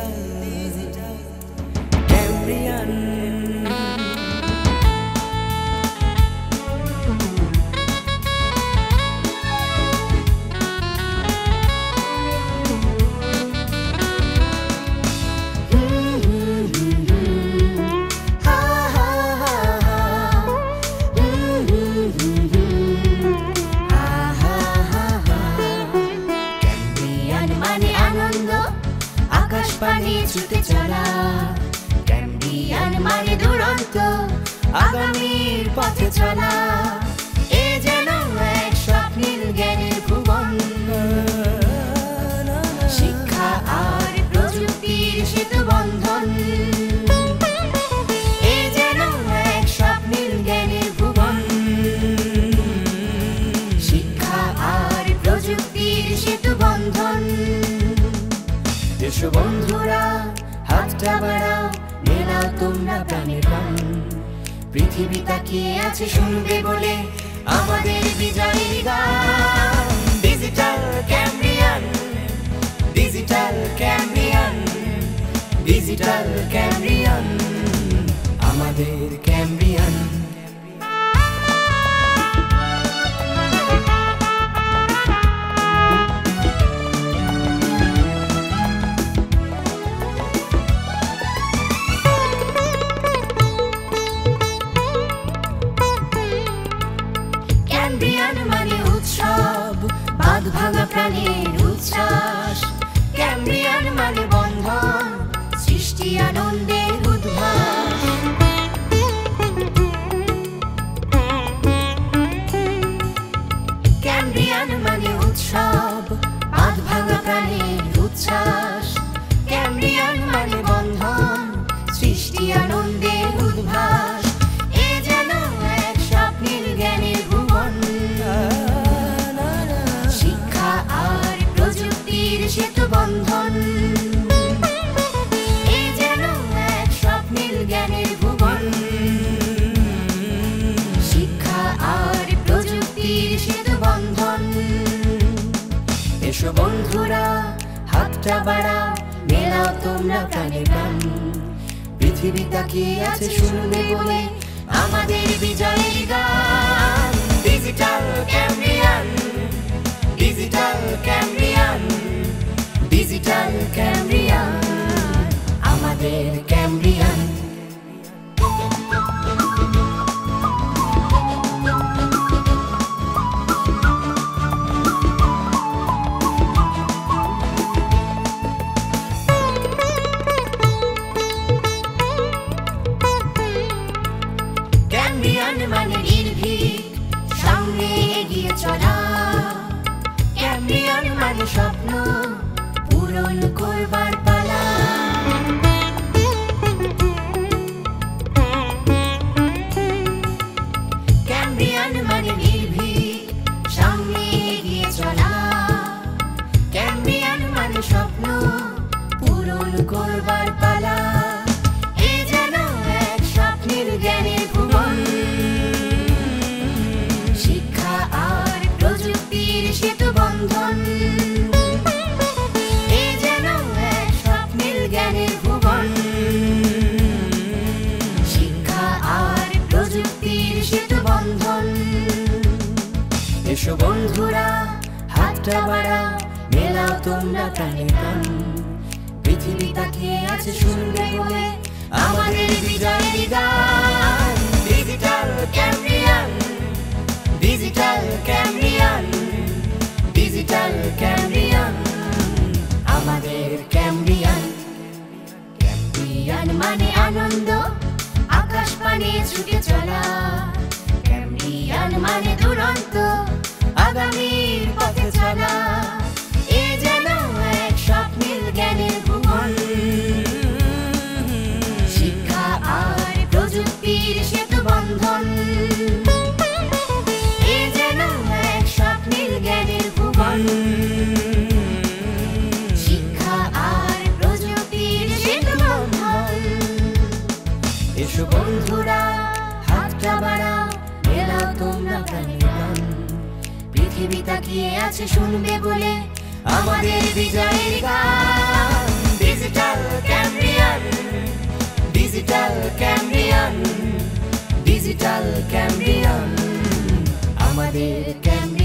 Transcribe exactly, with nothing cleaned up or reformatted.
digital, digital, Cambrian. পানি ছুটে চলা ক্যাম্বিয়ান মানে দুরন্ত আগামীর পথে চলা এ যেন এক স্বপ্নের জ্ঞানের ভুবন শিক্ষা আর প্রযুক্তির সেতু বন্ধন এ যেন এক স্বপ্নের জ্ঞানের ভুবন শিক্ষা আর প্রযুক্তির সেতু বন্ধন এসো বন্ধুরা হাতটা বাড়াও মেলাও তোমরা প্রাণে প্রাণ পৃথিবী তাকিয়ে আছে শুনবে বলে আমাদের বিজয়ের গান digital Cambrian digital Cambrian digital Cambrian আমাদের ক্যাম্ব্রিয়ান ক্যাম্ব্রিয়ান মানে উৎসব বাঁধ ভাঙা প্রাণের উচ্ছ্বাস ক্যাম্ব্রিয়ান মানে বন্ধন সৃষ্টি আনন্দের উদ্ভাস ক্যাম্ব্রিয়ান মানে উৎসব বাঁধ ভাঙা প্রাণের উচ্ছ্বাস ক্যাম্ব্রিয়ান মানে বন্ধন সৃষ্টি আনন্দের উদ্ভাস এ যেন এক স্বপ্নের জ্ঞানের ভুবন শিক্ষা আর প্রযুক্তির সেতু বন্ধন এ যেন এক স্বপ্নের জ্ঞানের ভুবন শিক্ষা আর প্রযুক্তির সেতু বন্ধন এসো বন্ধুরা হাতটা বাড়াও মেলাও তোমরা প্রাণে প্রাণ পৃথিবী তাকিয়ে আছে শুনবে বলে আমাদের বিজয়ের গান digital Cambrian digital Cambrian digital Cambrian আমাদের ক্যাম্ব্রিয়ান ক্যাম্ব্রিয়ান মানে নির্ভীক সামনে এগিয়ে চলা ক্যাম্ব্রিয়ান মানে স্বপ্ন পূরণ করবার পালা ক্যাম্ব্রিয়ান মানে নির্ভীক সামনে এগিয়ে চলা ক্যাম্ব্রিয়ান মানে স্বপ্ন পূরণ করবার পালা এ যেন এক স্বপ্নের জ্ঞানের ভুবন শিক্ষা আর প্রযুক্তির সেতু বন্ধন এ যেন এক স্বপ্নের জ্ঞানের ভুবন শিক্ষা আর প্রযুক্তির সেতু বন্ধন এসো বন্ধুরা হাতটা বাড়াও মেলাও তোমরা প্রাণে প্রাণ পৃথিবী তাকিয়ে আছে শুনবে বলে আমাদের বিজয়ের গান digital Cambrian digital Cambrian digital Cambrian আমাদের ক্যাম্ব্রিয়ান ক্যাম্ব্রিয়ান মানে আনন্দ আকাশ পানে ছুটে চলা ক্যাম্ব্রিয়ান মানে দুরন্ত আগামীর পথে চলা এ যেন এক স্বপ্নের জ্ঞানের ভুবন শিক্ষা আর প্রযুক্তির সেতু বন্ধন এ যেন এক স্বপ্নের জ্ঞানের ভুবন শিক্ষা আর প্রযুক্তির সেতু বন্ধন এসো বন্ধুরা হাতটা বাড়াও মেলাও তোমরা প্রাণে প্রাণ পৃথিবী তাকিয়ে আছে শুনবে বলে আমাদের বিজয়ের গান ডিজিটাল ডিজিটাল ক্যাম্ব্রিয়ান, আমাদের ক্যাম্ব্রিয়ান।